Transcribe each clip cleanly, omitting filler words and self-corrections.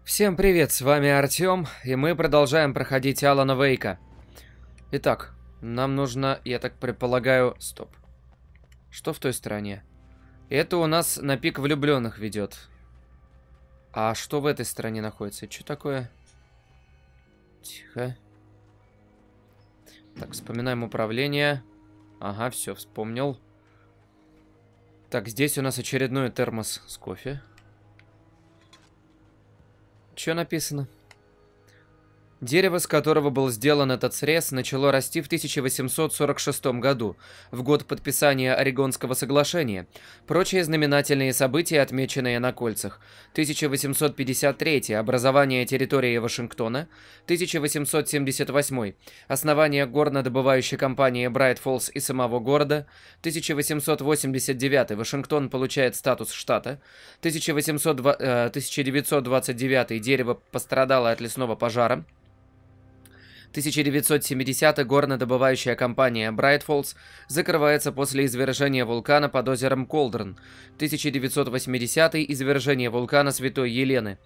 Всем привет, с вами Артём, и мы продолжаем проходить Алана Вейка. Итак, нам нужно, я так предполагаю... Стоп. Что в той стороне? Это у нас на пик влюбленных ведет. А что в этой стороне находится? Что такое? Тихо. Так, вспоминаем управление. Ага, все, вспомнил. Так, здесь у нас очередной термос с кофе. Что написано? Дерево, с которого был сделан этот срез, начало расти в 1846 году, в год подписания Орегонского соглашения. Прочие знаменательные события, отмеченные на кольцах. 1853 – образование территории Вашингтона. 1878 – основание горнодобывающей компании Брайт Фоллс и самого города. 1889 – Вашингтон получает статус штата. 1929 – дерево пострадало от лесного пожара. 1970 горнодобывающая компания Bright Falls закрывается после извержения вулкана под озером Колдерн. 1980 извержение вулкана Святой Елены.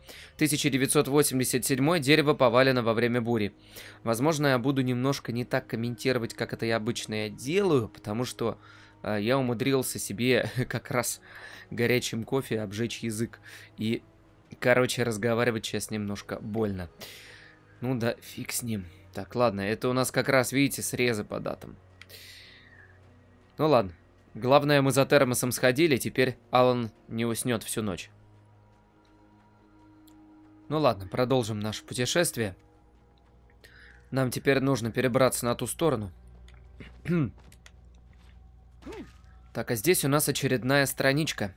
1987 дерево повалено во время бури. Возможно, я буду немножко не так комментировать, как это я обычно делаю, потому что я умудрился себе как раз горячим кофе обжечь язык. И, короче, разговаривать сейчас немножко больно. Ну да, фиг с ним. Так, ладно, это у нас как раз, видите, срезы по датам. Ну ладно. Главное, мы за термосом сходили, теперь Алан не уснет всю ночь. Ну ладно, продолжим наше путешествие. Нам теперь нужно перебраться на ту сторону. Так, а здесь у нас очередная страничка.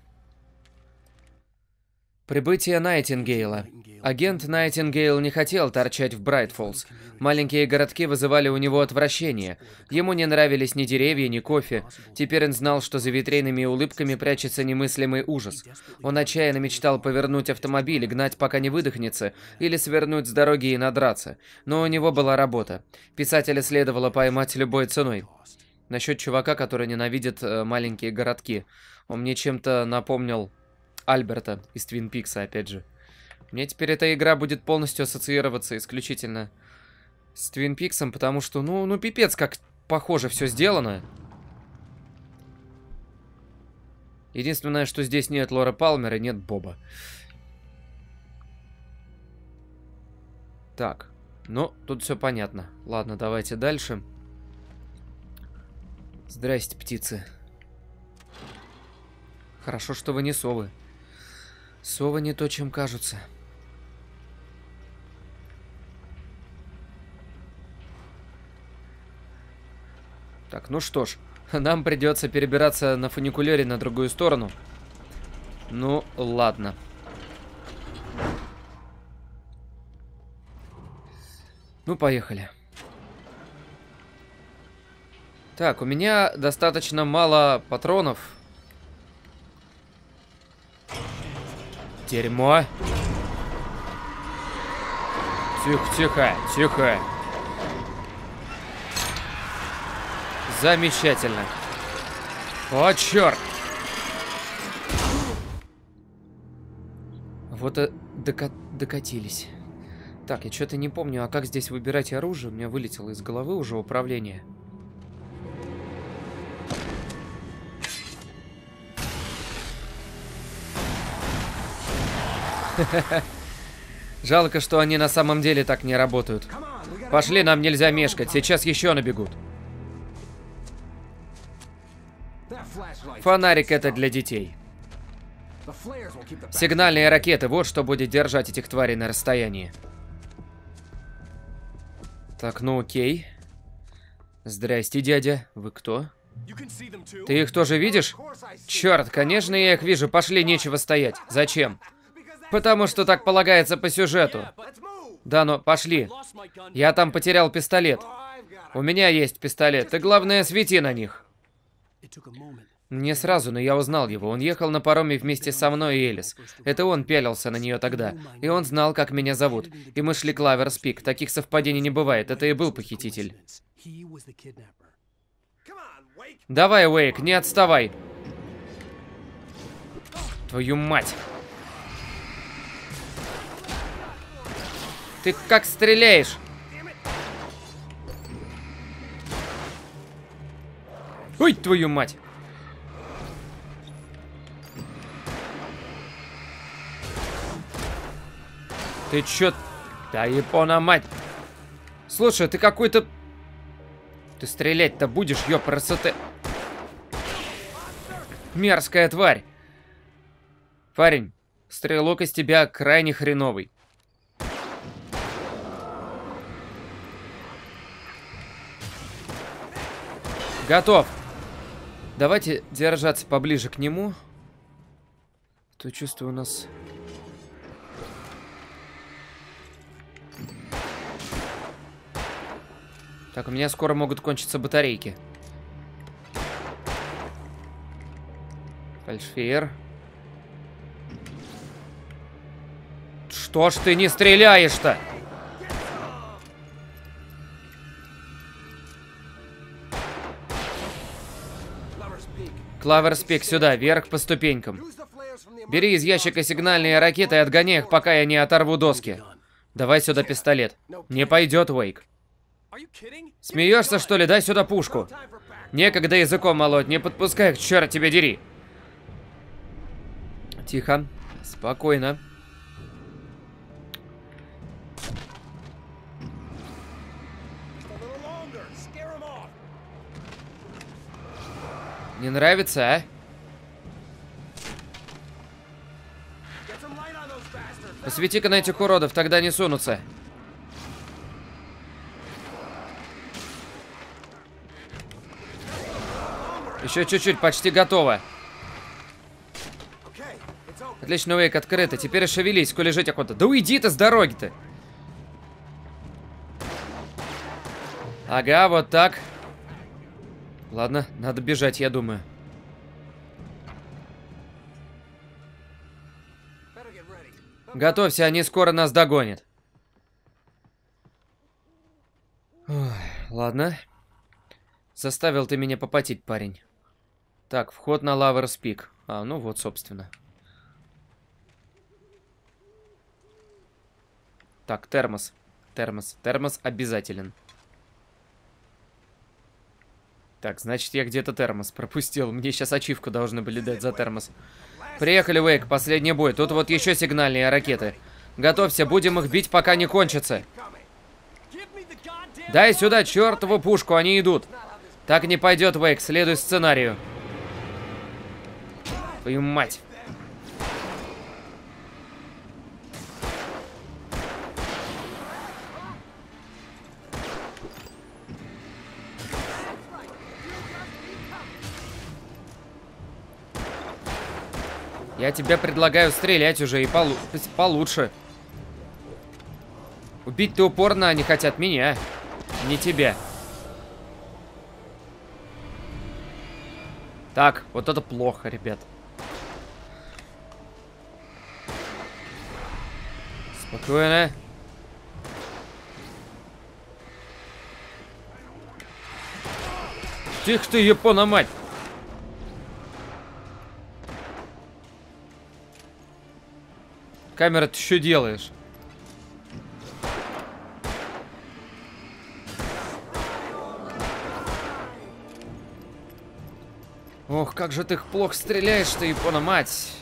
Прибытие Найтингейла. Агент Найтингейл не хотел торчать в Брайт-Фоллс. Маленькие городки вызывали у него отвращение. Ему не нравились ни деревья, ни кофе. Теперь он знал, что за витринами и улыбками прячется немыслимый ужас. Он отчаянно мечтал повернуть автомобиль, гнать пока не выдохнется, или свернуть с дороги и надраться. Но у него была работа. Писателя следовало поймать любой ценой. Насчет чувака, который ненавидит маленькие городки. Он мне чем-то напомнил Альберта из Твин Пикса, опять же. Мне теперь эта игра будет полностью ассоциироваться исключительно с Твин Пиксом, потому что, ну пипец, как похоже все сделано. Единственное, что здесь нет Лоры Палмер и нет Боба. Так, ну, тут все понятно. Ладно, давайте дальше. Здрасте, птицы. Хорошо, что вы не совы. Совы не то, чем кажутся. Так, ну что ж, нам придется перебираться на фуникулере на другую сторону. Ну, ладно. Ну, поехали. Так, у меня достаточно мало патронов. Дерьмо. Тихо, тихо, тихо. Замечательно. О, черт. Вот и докатились. Так, я что-то не помню, а как здесь выбирать оружие? У меня вылетело из головы уже управление. Жалко, что они на самом деле так не работают. Пошли, нам нельзя мешкать, сейчас еще набегут. Фонарик это для детей. Сигнальные ракеты, вот что будет держать этих тварей на расстоянии. Так, ну окей. Здрасте, дядя. Вы кто? Ты их тоже видишь? Черт, конечно, я их вижу. Пошли, нечего стоять. Зачем? Потому что так полагается по сюжету. Да, но пошли. Я там потерял пистолет. У меня есть пистолет. Ты, главное, свети на них. Не сразу, но я узнал его. Он ехал на пароме вместе со мной и Элис. Это он пялился на нее тогда. И он знал, как меня зовут. И мы шли к Лаверс Пик. Таких совпадений не бывает. Это и был похититель. Давай, Уэйк, не отставай. Твою мать. Ты как стреляешь? Ой, твою мать! Ты чё? Да япона мать! Слушай, ты какой-то... Ты стрелять-то будешь, ёпрст. Мерзкая тварь! Парень, стрелок из тебя крайне хреновый. Готов. Давайте держаться поближе к нему. То чувствую у нас... Так, у меня скоро могут кончиться батарейки. Фальшфейер. Что ж ты не стреляешь-то? Клаверспик, сюда, вверх по ступенькам. Бери из ящика сигнальные ракеты и отгоняй их, пока я не оторву доски. Давай сюда пистолет. Не пойдет, Уэйк. Смеешься, что ли? Дай сюда пушку. Некогда языком молоть, не подпускай их, черт тебя дери. Тихо, спокойно. Не нравится, а? Посвети-ка на этих уродов, тогда не сунутся. Еще чуть-чуть, почти готово. Отлично, Уэйк, открыто. Теперь шевелись, коли жить охота. Да уйди ты с дороги-то. Ага, вот так. Ладно, надо бежать, я думаю. Готовься, они скоро нас догонят. Ой, ладно. Заставил ты меня попотеть, парень. Так, вход на Лаверс Пик. А, ну вот, собственно. Так, термос. Термос обязателен. Так, значит, я где-то термос пропустил. Мне сейчас ачивку должны были дать за термос. Приехали, Уэйк, последний бой. Тут вот еще сигнальные ракеты. Готовься, будем их бить, пока не кончатся. Дай сюда чертову пушку, они идут. Так не пойдет, Уэйк, следуй сценарию. Твою мать. Я тебе предлагаю стрелять уже и получше. Убить-то упорно они хотят меня, не тебя. Так, вот это плохо, ребят. Спокойно. Тихо ты, япона мать. Камера, ты что делаешь? Ох, как же ты плохо стреляешь-то, япона мать.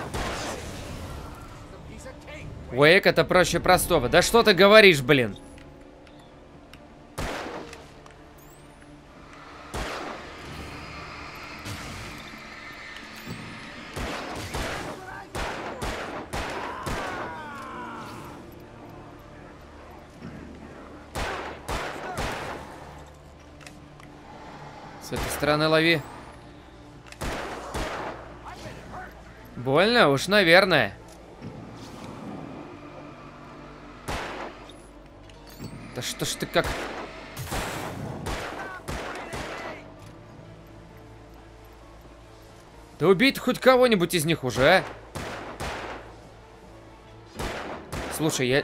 Уэйк, это проще простого. Да что ты говоришь, блин? С этой стороны лови. Больно? Уж, наверное. Да что ж ты как... Да убей-то хоть кого-нибудь из них уже, а? Слушай, я...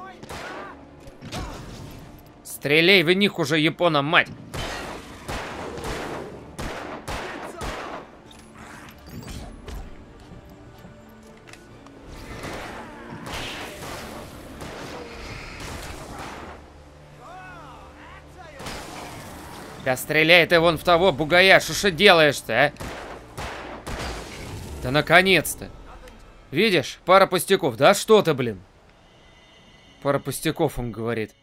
Стреляй в них уже, япона мать! Да стреляй ты вон в того бугая, что делаешь-то, а? Да наконец-то. Видишь, пара пустяков. Да что ты, блин? Пара пустяков, он говорит.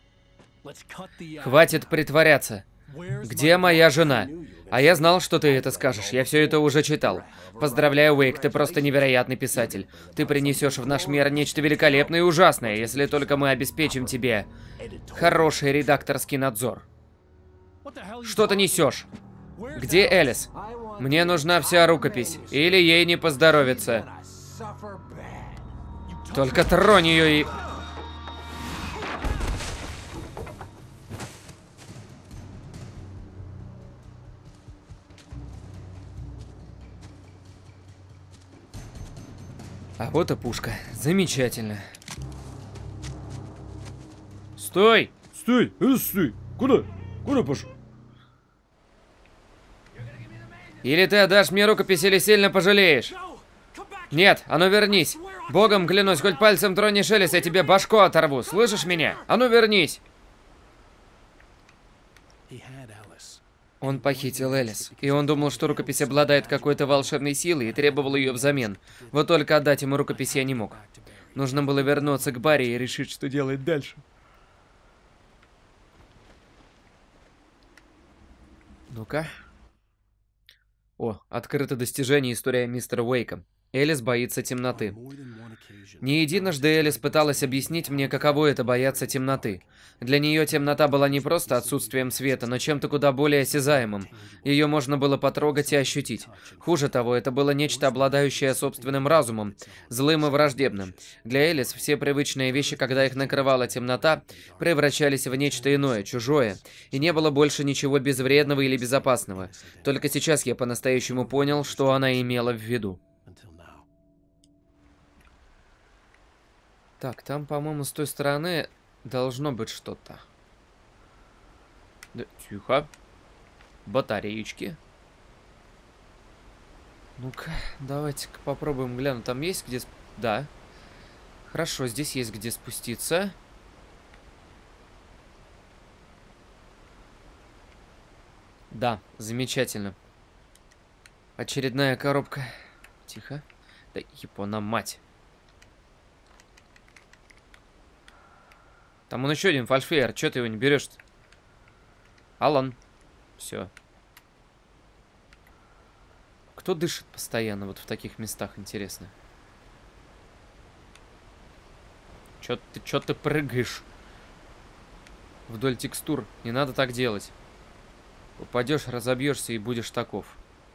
Хватит притворяться. Где моя жена? А я знал, что ты это скажешь. Я все это уже читал. Поздравляю, Уэйк, ты просто невероятный писатель. Ты принесешь в наш мир нечто великолепное и ужасное, если только мы обеспечим тебе хороший редакторский надзор. Что ты несешь? Где Элис? Мне нужна вся рукопись, или ей не поздоровится. Только тронь ее и... А вот и пушка. Замечательно. Стой! Стой! Стой! Куда? Куда пошел? Или ты отдашь мне рукопись, или сильно пожалеешь. Нет, а ну вернись. Богом клянусь, хоть пальцем тронешь Элис, я тебе башку оторву. Слышишь меня? А ну вернись. Он похитил Элис, и он думал, что рукопись обладает какой-то волшебной силой и требовал ее взамен. Вот только отдать ему рукопись я не мог. Нужно было вернуться к Барри и решить, что делать дальше. Ну-ка. О, открыто достижение история мистера Уэйка. Элис боится темноты. Не единожды Элис пыталась объяснить мне, каково это бояться темноты. Для нее темнота была не просто отсутствием света, но чем-то куда более осязаемым. Ее можно было потрогать и ощутить. Хуже того, это было нечто, обладающее собственным разумом, злым и враждебным. Для Элис все привычные вещи, когда их накрывала темнота, превращались в нечто иное, чужое, и не было больше ничего безвредного или безопасного. Только сейчас я по-настоящему понял, что она имела в виду. Так, там, по-моему, с той стороны должно быть что-то. Да, тихо. Батареечки. Ну-ка, давайте-ка попробуем глянуть. Там есть где... Да. Хорошо, здесь есть где спуститься. Да, замечательно. Очередная коробка. Тихо. Да, япона мать. Там он еще один фальшфейер. Че ты его не берешь-то? Алан. Все. Кто дышит постоянно вот в таких местах, интересно? Чё ты прыгаешь? Вдоль текстур. Не надо так делать. Упадешь, разобьешься и будешь таков.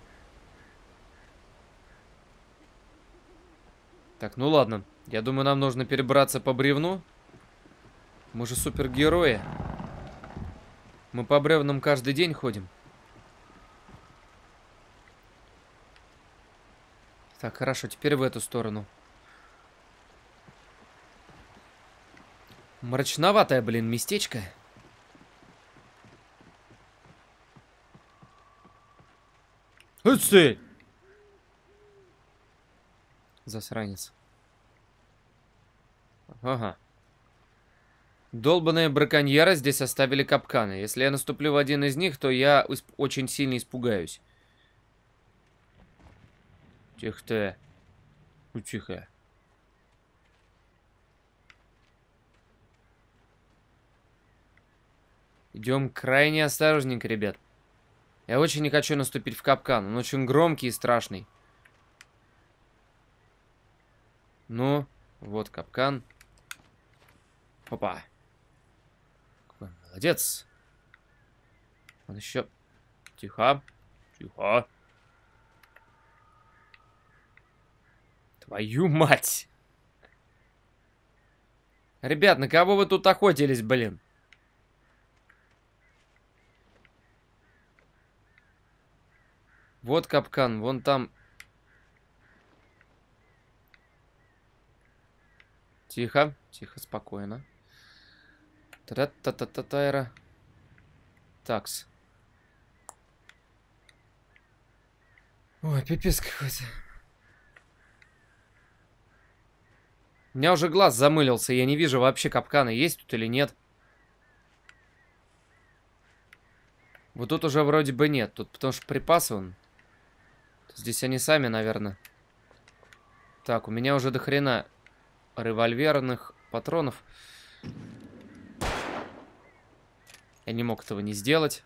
Так, ну ладно. Я думаю, нам нужно перебраться по бревну. Мы же супергерои. Мы по бревнам каждый день ходим. Так, хорошо, теперь в эту сторону. Мрачноватое, блин, местечко. Отстой! Засранец. Ага. Долбаные браконьеры здесь оставили капканы. Если я наступлю в один из них, то я очень сильно испугаюсь. Тихо ты. Ну, тихо. Идем крайне осторожненько, ребят. Я очень не хочу наступить в капкан. Он очень громкий и страшный. Ну, вот капкан. Опа. Какой молодец. Он еще... Тихо. Тихо. Твою мать. Ребят, на кого вы тут охотились, блин? Вот капкан, вон там. Тихо, тихо, спокойно. Та-та-та-та-та-та. Такс. Ой, пипец какой-то. У меня уже глаз замылился, я не вижу вообще капкана, есть тут или нет. Вот тут уже вроде бы нет. Тут потому что припасы он. Здесь они сами, наверное. Так, у меня уже до хрена револьверных патронов. Я не мог этого не сделать.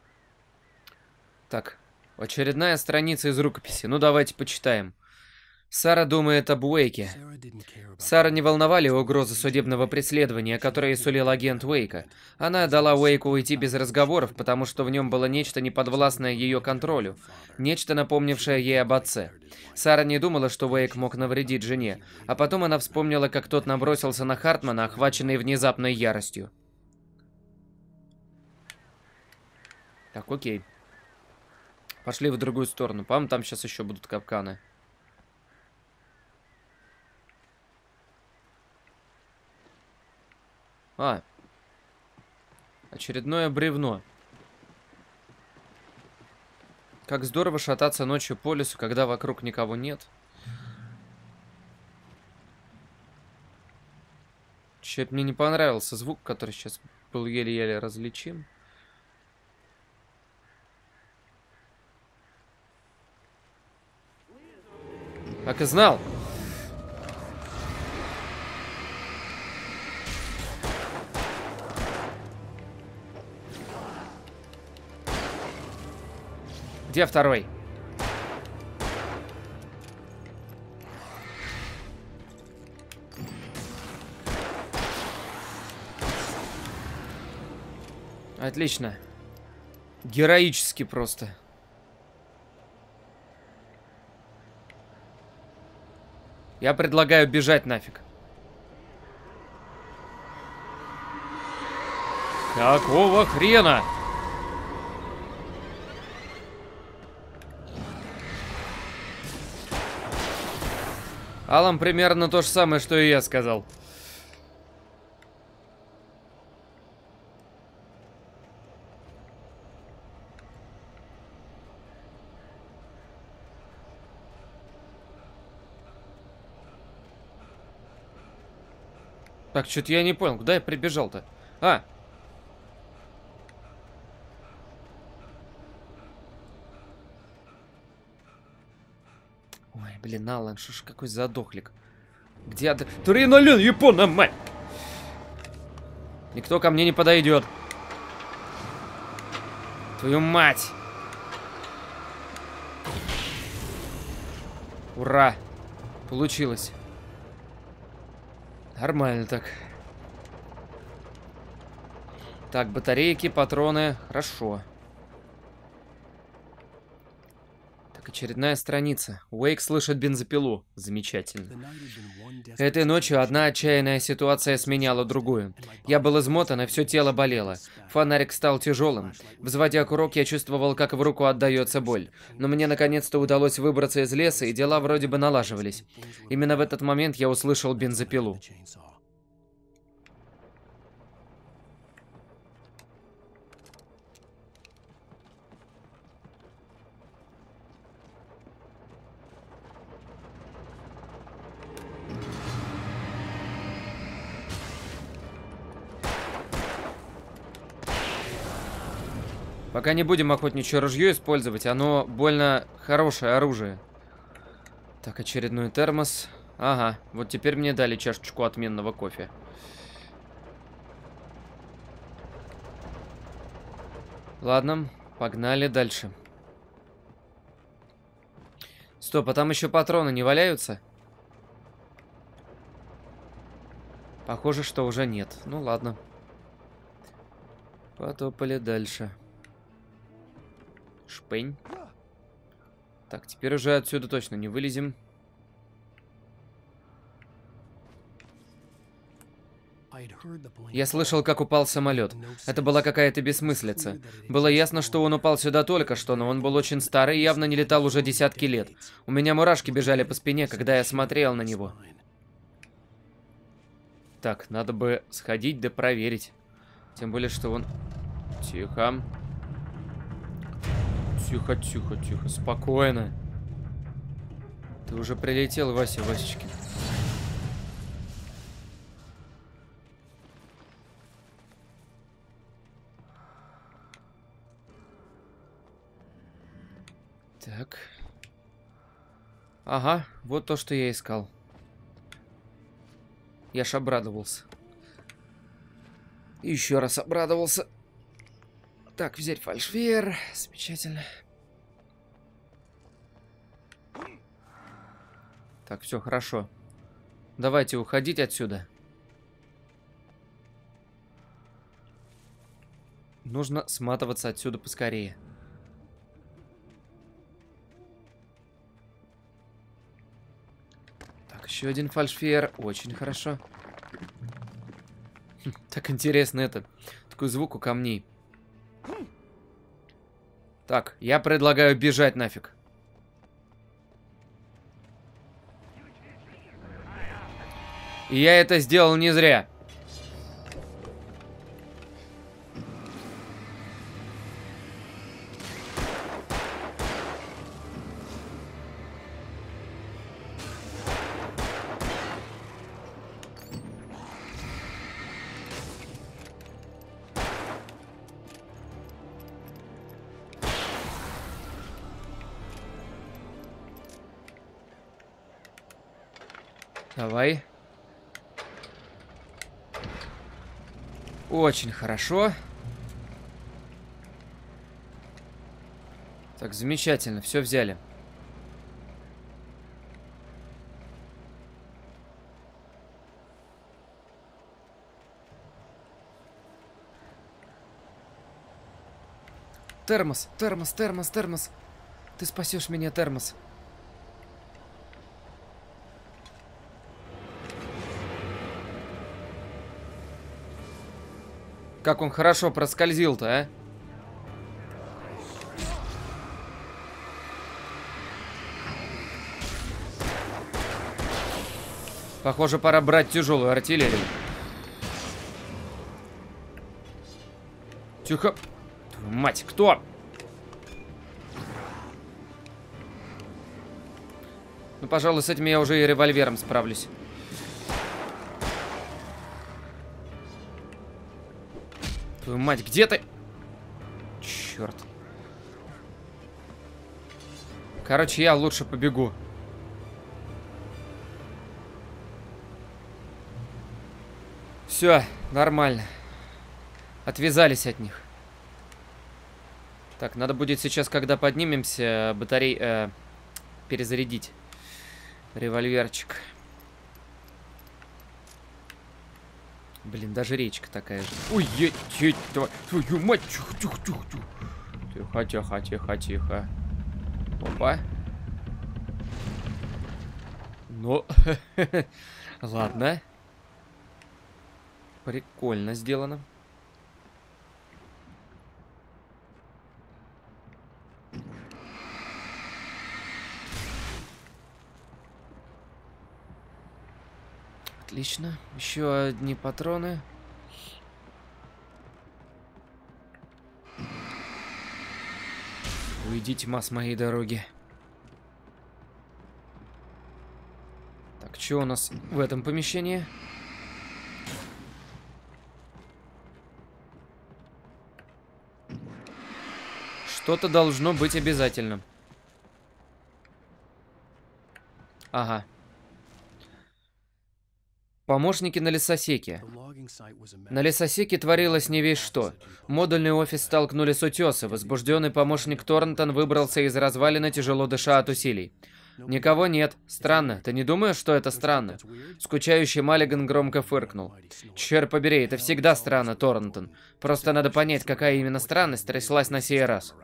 Так, очередная страница из рукописи. Ну, давайте почитаем. Сара думает об Уэйке. Сара не волновали угрозы судебного преследования, которые сулил агент Уэйка. Она дала Уэйку уйти без разговоров, потому что в нем было нечто неподвластное ее контролю. Нечто, напомнившее ей об отце. Сара не думала, что Уэйк мог навредить жене, а потом она вспомнила, как тот набросился на Хартмана, охваченный внезапной яростью. Так, окей. Пошли в другую сторону. По-моему, там сейчас еще будут капканы. А. Очередное бревно. Как здорово шататься ночью по лесу, когда вокруг никого нет. Чё-то мне не понравился звук, который сейчас был еле-еле различим. Так и знал. Где второй? Отлично. Героически просто. Я предлагаю бежать нафиг. Какого хрена? Алан примерно то же самое, что и я сказал. Так, что-то я не понял, куда я прибежал-то? А! Ой, блин, Алан, что ж какой задохлик. Где ты? Тринолин, япона, мать! Никто ко мне не подойдет. Твою мать! Ура! Получилось. Нормально так. Так, батарейки, патроны. Хорошо. Так, очередная страница. Уэйк слышит бензопилу. Замечательно. Этой ночью одна отчаянная ситуация сменяла другую. Я был измотан, и все тело болело. Фонарик стал тяжелым. Взводя курок, я чувствовал, как в руку отдается боль. Но мне наконец-то удалось выбраться из леса, и дела вроде бы налаживались. Именно в этот момент я услышал бензопилу. Пока не будем охотничье ружье использовать, оно больно хорошее оружие. Так, очередной термос. Ага, вот теперь мне дали чашечку отменного кофе. Ладно, погнали дальше. Стоп, а там еще патроны не валяются? Похоже, что уже нет. Ну ладно. Потопали дальше. Шпень. Так, теперь уже отсюда точно не вылезем. Я слышал, как упал самолет. Это была какая-то бессмыслица. Было ясно, что он упал сюда только что, но он был очень старый и явно не летал уже десятки лет. У меня мурашки бежали по спине, когда я смотрел на него. Так, надо бы сходить да проверить. Тем более, что он... Тихо. Тихо, тихо, тихо. Спокойно. Ты уже прилетел, Вася, Васечкин. Так. Ага, вот то, что я искал. Я ж обрадовался. Еще раз обрадовался. Так, взять фальшвейер. Замечательно. Так, все хорошо. Давайте уходить отсюда. Нужно сматываться отсюда поскорее. Так, еще один фальшфейер. Очень хорошо. Так интересно это. Такой звук у камней. Так, я предлагаю бежать нафиг. И я это сделал не зря. Давай. Очень хорошо. Так, замечательно, все взяли. Термос, термос, термос, термос. Ты спасешь меня, термос. Как он хорошо проскользил-то, а? Похоже, пора брать тяжелую артиллерию. Тихо. Твою мать, кто? Ну, пожалуй, с этим я уже и револьвером справлюсь. Твою мать, где ты? Черт. Короче, я лучше побегу. Все, нормально. Отвязались от них. Так, надо будет сейчас, когда поднимемся, перезарядить револьверчик. Блин, даже речка такая же. Ой, твою мать. Тихо, тихо, тихо, тихо. Опа. Ну, ладно. Прикольно сделано. Отлично. Еще одни патроны. Уйдите, тьма, с моей дороги. Так, что у нас в этом помещении? Что-то должно быть обязательно. Ага. Помощники на лесосеке. На лесосеке творилось не весь что. Модульный офис столкнули с утеса. Возбужденный помощник Торнтон выбрался из развалины, тяжело дыша от усилий. Никого нет. Странно. Ты не думаешь, что это странно? Скучающий Маллиган громко фыркнул. Черт побери, это всегда странно, Торнтон. Просто надо понять, какая именно странность тряслась на сей раз.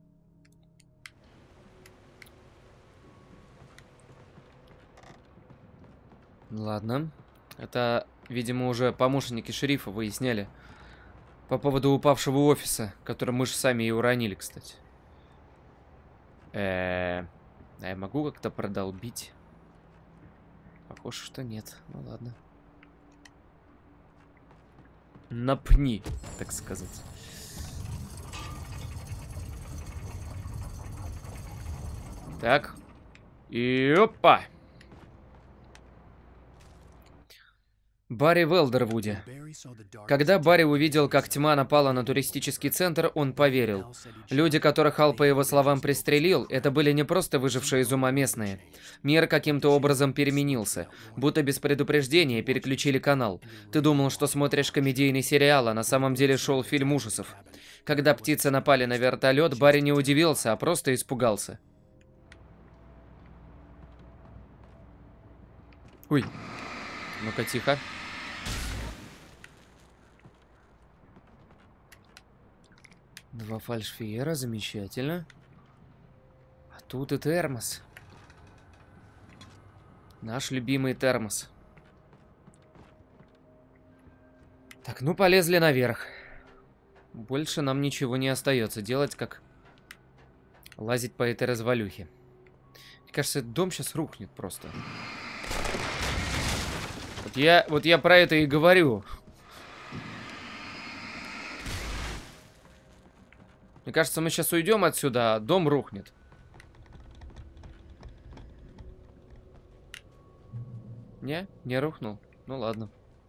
Ладно. Это, видимо, уже помощники шерифа выясняли. По поводу упавшего офиса, который мы же сами и уронили, кстати. А я могу как-то продолбить? Похоже, что нет. Ну ладно. Напни, так сказать. Так. И опа! Барри в Элдервуде. Когда Барри увидел, как тьма напала на туристический центр, он поверил. Люди, которых Хал, по его словам, пристрелил, это были не просто выжившие из ума местные. Мир каким-то образом переменился. Будто без предупреждения переключили канал. Ты думал, что смотришь комедийный сериал, а на самом деле шел фильм ужасов. Когда птицы напали на вертолет, Барри не удивился, а просто испугался. Ой. Ну-ка, тихо. Два фальшфиера, замечательно. А тут и термос. Наш любимый термос. Так, ну полезли наверх. Больше нам ничего не остается делать, как лазить по этой развалюхе. Мне кажется, этот дом сейчас рухнет просто. Вот я про это и говорю. Мне кажется, мы сейчас уйдем отсюда, а дом рухнет. Не рухнул. Ну ладно.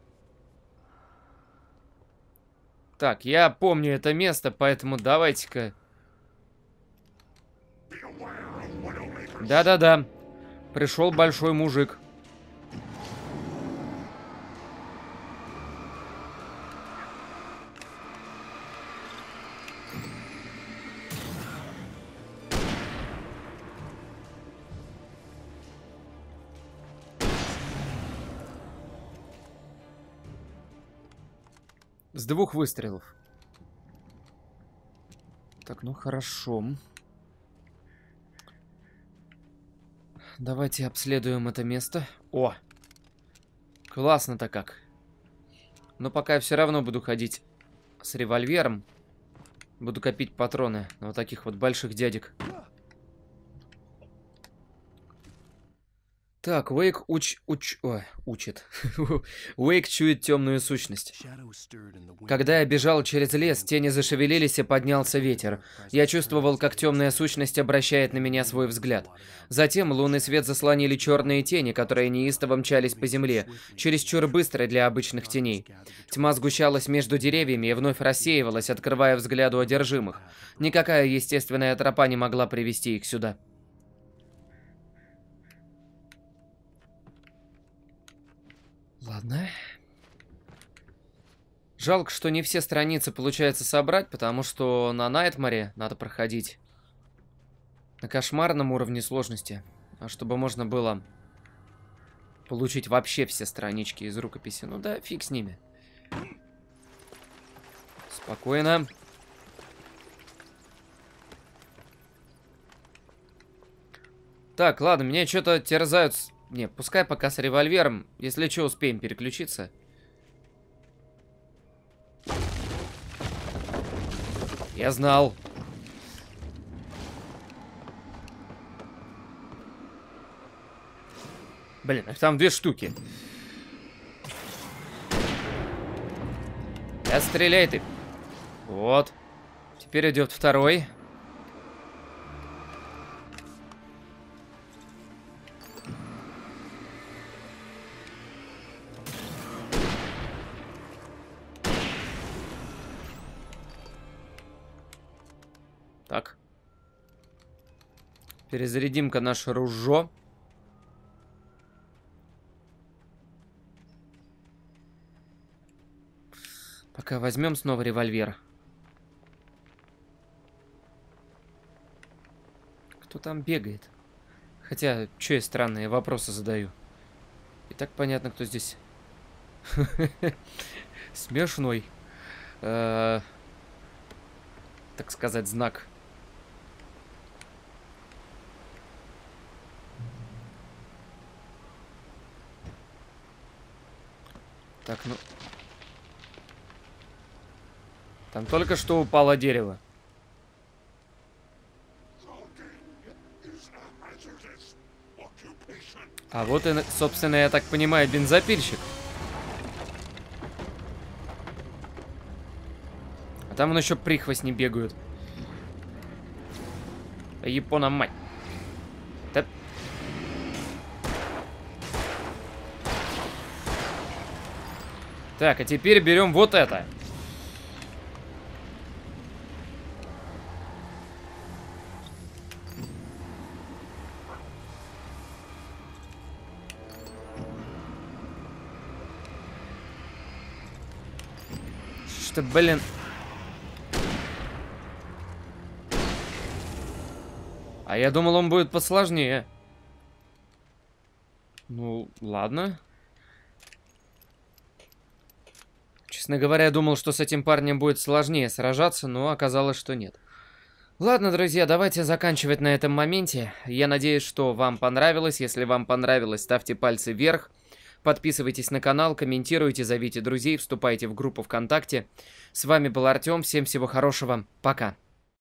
Так, я помню это место, поэтому давайте-ка... Да-да-да. Пришел большой мужик. С 2 выстрелов. Так, ну хорошо. Давайте обследуем это место. О! Классно-то как. Но пока я все равно буду ходить с револьвером. Буду копить патроны на вот таких вот больших дядек. Так, Уэйк учит. Уэйк чует темную сущность. Когда я бежал через лес, тени зашевелились и поднялся ветер. Я чувствовал, как темная сущность обращает на меня свой взгляд. Затем лунный свет заслонили черные тени, которые неистово мчались по земле, чересчур быстро для обычных теней. Тьма сгущалась между деревьями и вновь рассеивалась, открывая взгляду одержимых. Никакая естественная тропа не могла привести их сюда. Ладно. Жалко, что не все страницы получается собрать, потому что на Найтмаре надо проходить на кошмарном уровне сложности. А чтобы можно было получить вообще все странички из рукописи, ну да, фиг с ними. Спокойно. Так, ладно, меня что-то терзают... Не, пускай пока с револьвером. Если что, успеем переключиться. Я знал. Блин, их там 2 штуки. Да стреляй ты. Вот. Теперь идет второй. Так. Перезарядим-ка наше ружье. Пока возьмем снова револьвер. Кто там бегает? Хотя, что я странные вопросы задаю. И так понятно, кто здесь. Смешной. Так сказать, знак. Так, ну... Там только что упало дерево. А вот и, собственно, я так понимаю, бензопильщик. А там он еще прихвостни бегают. Япона мать. Да. Так, а теперь берем вот это. Что, блин... А я думал, он будет посложнее. Ну, ладно. Честно говоря, я думал, что с этим парнем будет сложнее сражаться, но оказалось, что нет. Ладно, друзья, давайте заканчивать на этом моменте. Я надеюсь, что вам понравилось. Если вам понравилось, ставьте пальцы вверх. Подписывайтесь на канал, комментируйте, зовите друзей, вступайте в группу ВКонтакте. С вами был Артем. Всем всего хорошего. Пока.